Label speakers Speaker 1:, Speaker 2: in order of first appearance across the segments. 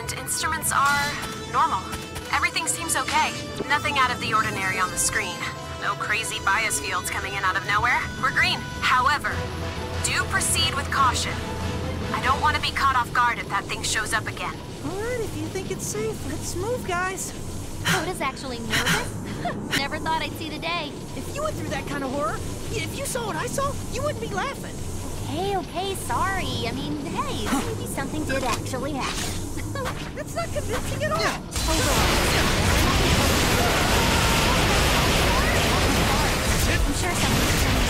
Speaker 1: and instruments are normal. Everything seems okay. Nothing out of the ordinary on the screen. No crazy bias fields coming in out of nowhere. We're green. However, do proceed with caution. I don't want to be caught off guard if that thing shows up again.
Speaker 2: Alright, if you think it's safe, let's move, guys.
Speaker 3: Coda's actually nervous? Never thought I'd see the day.
Speaker 2: If you went through that kind of horror, if you saw what I saw, you wouldn't be laughing.
Speaker 3: Okay, sorry. I mean, hey, maybe something did actually happen.
Speaker 2: That's not convincing at all.
Speaker 3: Hold on. I'm sure something's trying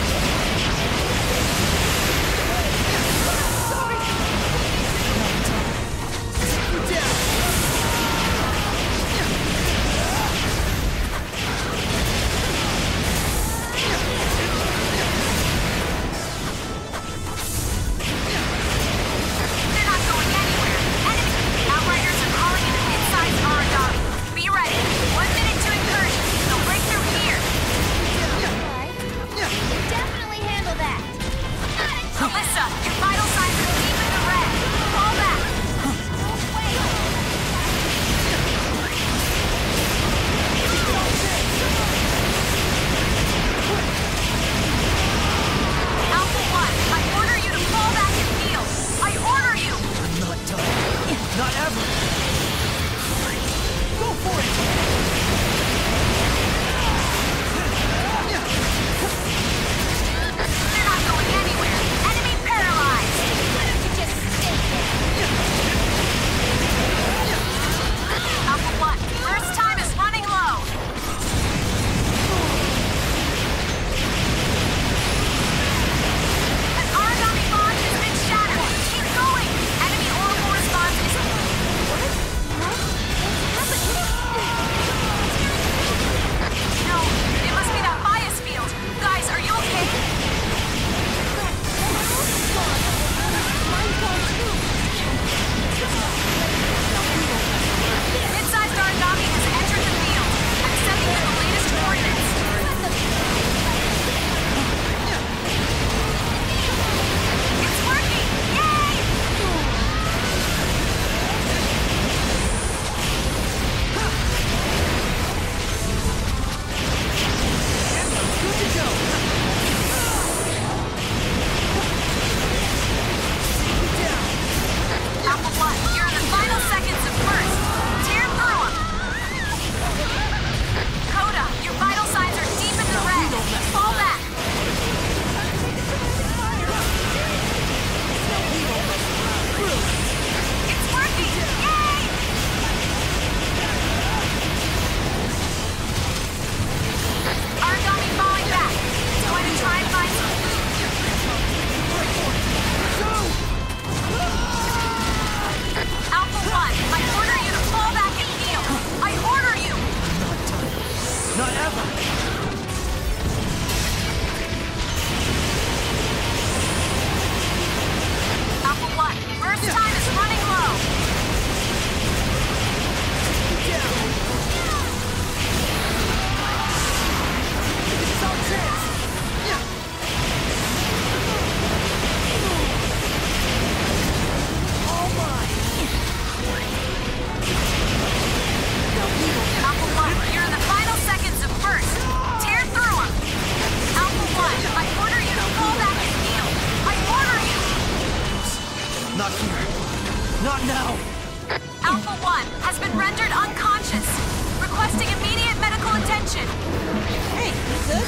Speaker 4: Not here. Not now.
Speaker 1: Alpha 1 has been rendered unconscious. Requesting immediate medical attention.
Speaker 2: Hey, you good?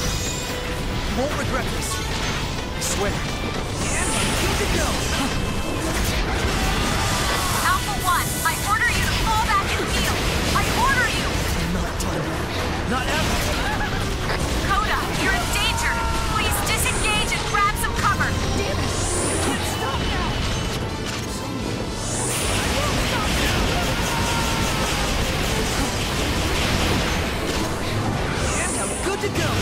Speaker 4: You won't regret this. I swear. And I'm good to go.
Speaker 1: Alpha 1, I order you to fall back and heal. I order you.
Speaker 4: I'm not done. Not ever.
Speaker 1: Coda, you're in danger. Please disengage and grab some cover.
Speaker 2: Damn it! You can't stop now!
Speaker 4: And I'm good to go.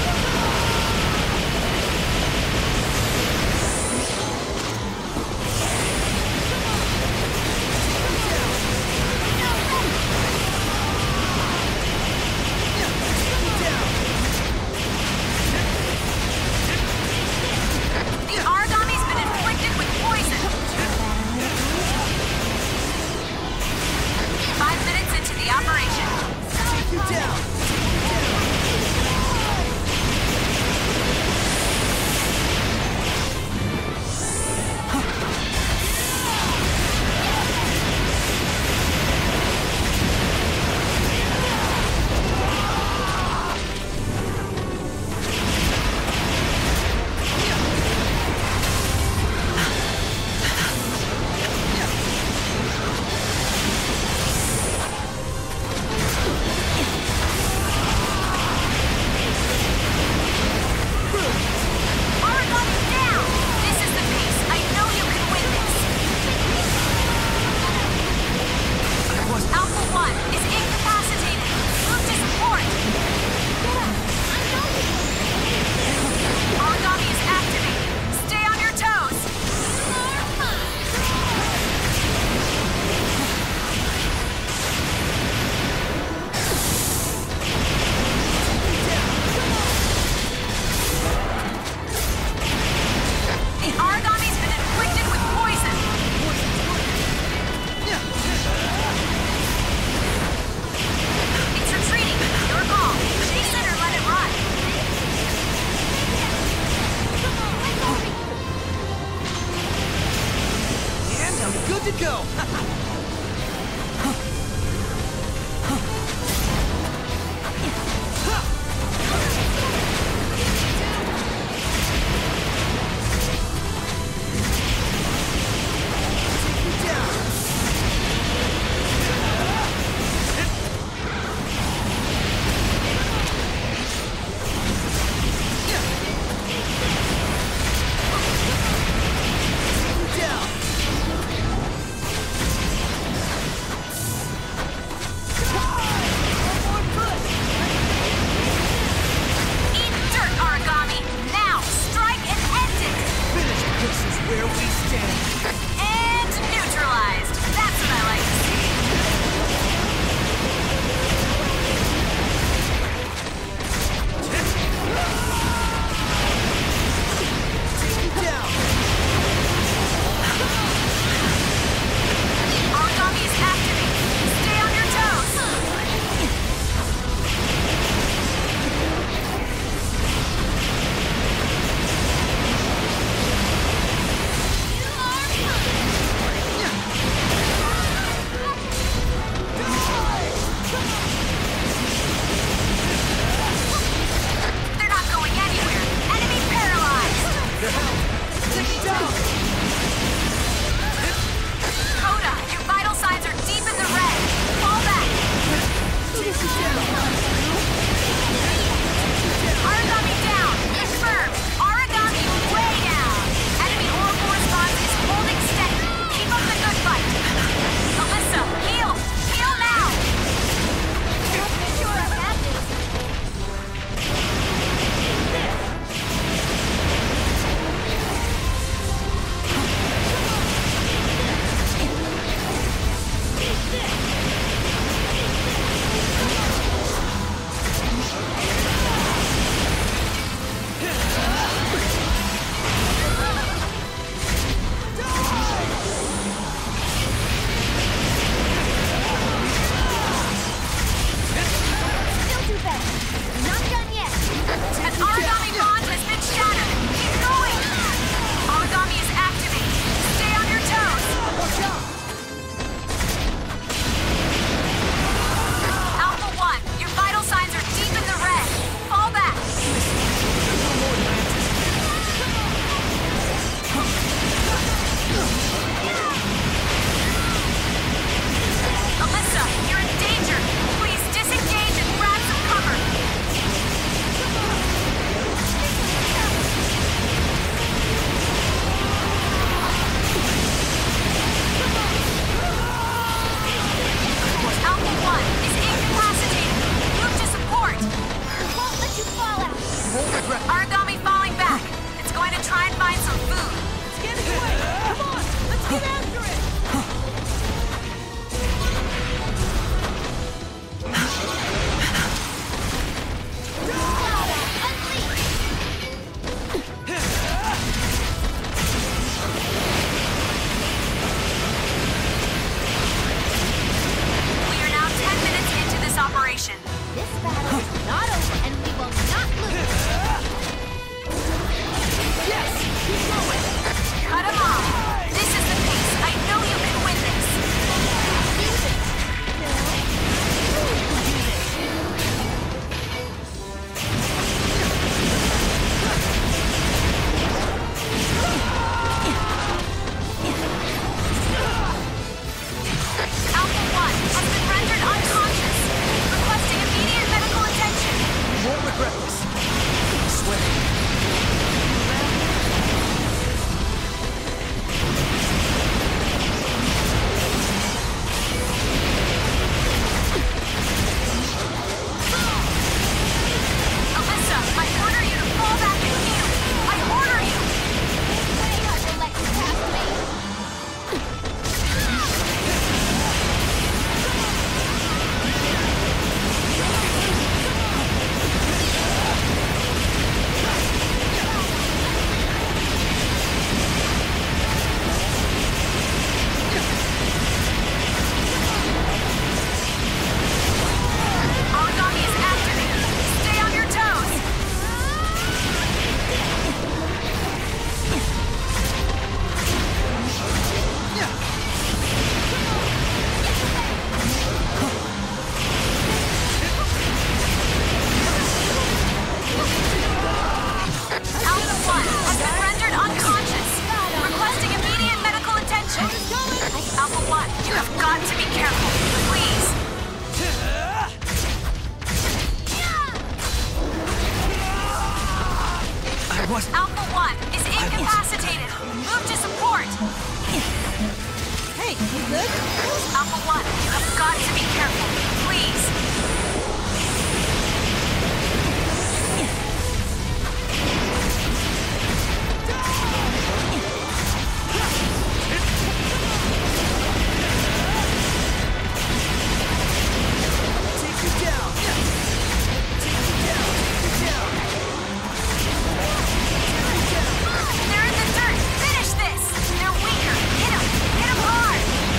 Speaker 1: Alpha 1, you have got to be careful. Please. They're in the dirt. Finish this. They're weaker. Hit them. Hit them hard.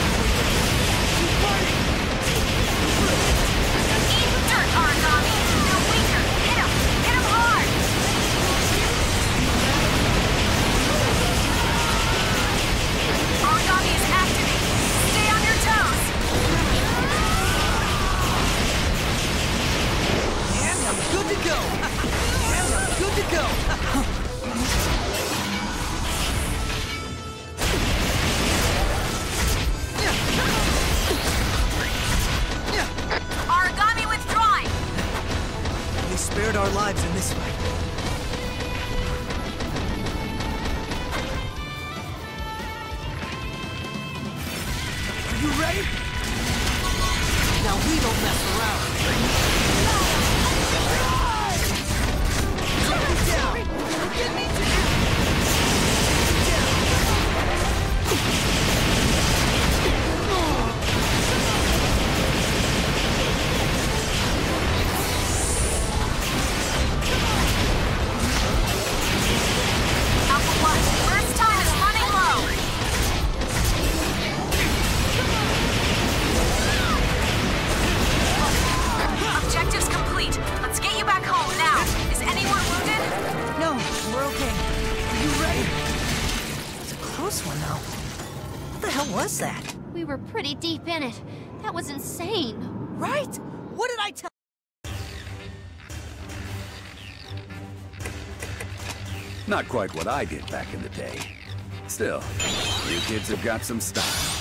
Speaker 1: Eat dirt, Origami. They're weaker. Hit them. Hit them hard. Origami is activated. Stay on your toes.
Speaker 2: And I'm good to go. And I'm good to go.
Speaker 1: Origami withdrawing.
Speaker 2: They spared our lives in this fight. Are you ready? Now we don't mess around. Take me down. Get me down.
Speaker 1: Alpha 1, first time is running low. Objectives complete. Let's get you back home now. Is anyone wounded?
Speaker 2: No, we're okay. Are you ready? It's a close one, though. What the hell was that?
Speaker 3: We were pretty deep in it. That was insane.
Speaker 2: Right? What did I tell?
Speaker 5: Not quite what I did back in the day. Still, you kids have got some style.